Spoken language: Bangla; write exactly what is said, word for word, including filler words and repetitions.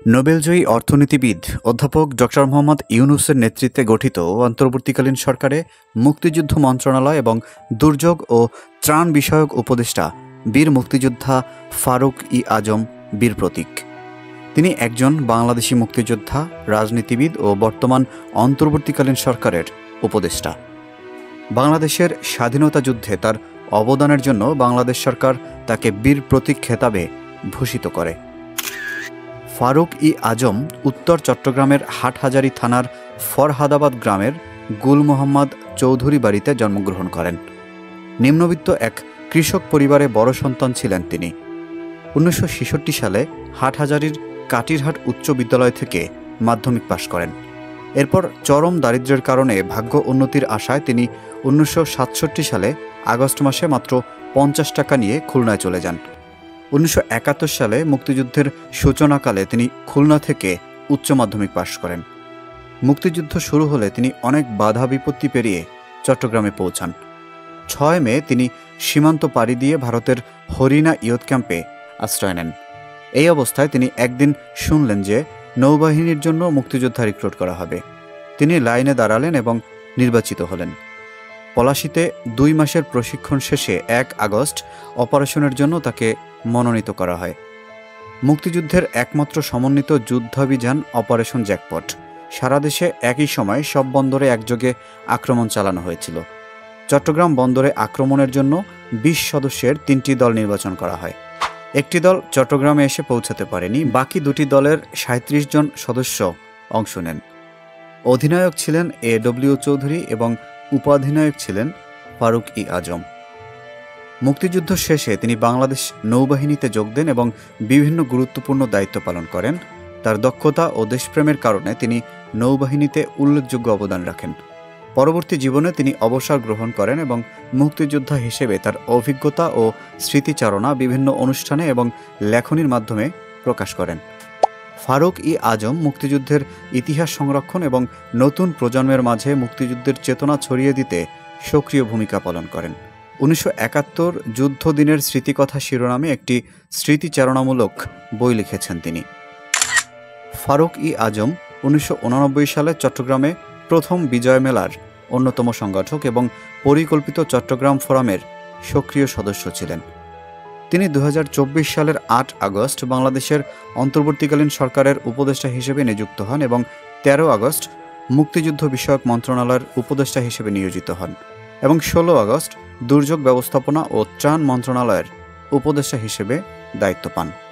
নোবেলজয়ী অর্থনীতিবিদ অধ্যাপক ডক্টর মোহাম্মদ ইউনূসের নেতৃত্বে গঠিত অন্তর্বর্তীকালীন সরকারে মুক্তিযুদ্ধ মন্ত্রণালয় এবং দুর্যোগ ও ত্রাণ বিষয়ক উপদেষ্টা বীর মুক্তিযোদ্ধা ফারুক ই আজম বীর প্রতীক। তিনি একজন বাংলাদেশি মুক্তিযোদ্ধা, রাজনীতিবিদ ও বর্তমান অন্তর্বর্তীকালীন সরকারের উপদেষ্টা। বাংলাদেশের স্বাধীনতা যুদ্ধে তার অবদানের জন্য বাংলাদেশ সরকার তাকে বীর প্রতীক খেতাবে ভূষিত করে। ফারুক ই আজম উত্তর চট্টগ্রামের হাটহাজারী থানার ফরহাদাবাদ গ্রামের গুল মোহাম্মদ চৌধুরী বাড়িতে জন্মগ্রহণ করেন। নিম্নবিত্ত এক কৃষক পরিবারে বড় সন্তান ছিলেন তিনি। উনিশশো ছেষট্টি সালে হাটহাজারীর কাটিরহাট উচ্চ বিদ্যালয় থেকে মাধ্যমিক পাশ করেন। এরপর চরম দারিদ্র্যের কারণে ভাগ্য উন্নতির আশায় তিনি উনিশশো সাতষট্টি সালে আগস্ট মাসে মাত্র পঞ্চাশ টাকা নিয়ে খুলনায় চলে যান। উনিশশো একাত্তর সালে মুক্তিযুদ্ধের সূচনাকালে তিনি খুলনা থেকে উচ্চ মাধ্যমিক পাশ করেন। মুক্তিযুদ্ধ শুরু হলে তিনি অনেক বাধা বিপত্তি পেরিয়ে চট্টগ্রামে পৌঁছান। ছয় মে তিনি সীমান্ত পাড়ি দিয়ে ভারতের হরিণা ইয়ুথ ক্যাম্পে আশ্রয় নেন। এই অবস্থায় তিনি একদিন শুনলেন যে নৌবাহিনীর জন্য মুক্তিযোদ্ধা রিক্রুট করা হবে। তিনি লাইনে দাঁড়ালেন এবং নির্বাচিত হলেন। পলাশীতে দুই মাসের প্রশিক্ষণ শেষে এক আগস্ট অপারেশনের জন্য তাকে মনোনীত করা হয়। মুক্তিযুদ্ধের একমাত্র সমন্বিত যুদ্ধাভিযান অপারেশন জ্যাকপট। সারা দেশে একই সময় সব বন্দরে একযোগে আক্রমণ চালানো হয়েছিল। চট্টগ্রাম বন্দরে আক্রমণের জন্য বিশ সদস্যের তিনটি দল নির্বাচন করা হয়। একটি দল চট্টগ্রামে এসে পৌঁছাতে পারেনি, বাকি দুটি দলের সাঁত্রিশ জন সদস্য অংশ নেন। অধিনায়ক ছিলেন এ ডব্লিউ চৌধুরী এবং উপাধিনায়ক ছিলেন ফারুক ই আজম। মুক্তিযুদ্ধ শেষে তিনি বাংলাদেশ নৌবাহিনীতে যোগ দেন এবং বিভিন্ন গুরুত্বপূর্ণ দায়িত্ব পালন করেন। তার দক্ষতা ও দেশপ্রেমের কারণে তিনি নৌবাহিনীতে উল্লেখযোগ্য অবদান রাখেন। পরবর্তী জীবনে তিনি অবসর গ্রহণ করেন এবং মুক্তিযোদ্ধা হিসেবে তার অভিজ্ঞতা ও স্মৃতিচারণা বিভিন্ন অনুষ্ঠানে এবং লেখনীর মাধ্যমে প্রকাশ করেন। ফারুক ই আজম মুক্তিযুদ্ধের ইতিহাস সংরক্ষণ এবং নতুন প্রজন্মের মাঝে মুক্তিযুদ্ধের চেতনা ছড়িয়ে দিতে সক্রিয় ভূমিকা পালন করেন। উনিশশো একাত্তর যুদ্ধ দিনের স্মৃতিকথা শিরোনামে একটি স্মৃতিচারণামূলক বই লিখেছেন তিনি। ফারুক ই আজম উনিশশো উননব্বই সালে চট্টগ্রামে প্রথম বিজয় মেলার অন্যতম সংগঠক এবং পরিকল্পিত চট্টগ্রাম ফোরামের সক্রিয় সদস্য ছিলেন। তিনি দু হাজার চব্বিশ সালের আট আগস্ট বাংলাদেশের অন্তর্বর্তীকালীন সরকারের উপদেষ্টা হিসেবে নিযুক্ত হন এবং তেরো আগস্ট মুক্তিযুদ্ধ বিষয়ক মন্ত্রণালয়ের উপদেষ্টা হিসেবে নিয়োজিত হন এবং ষোলো আগস্ট দুর্যোগ ব্যবস্থাপনা ও ত্রাণ মন্ত্রণালয়ের উপদেষ্টা হিসেবে দায়িত্ব পান।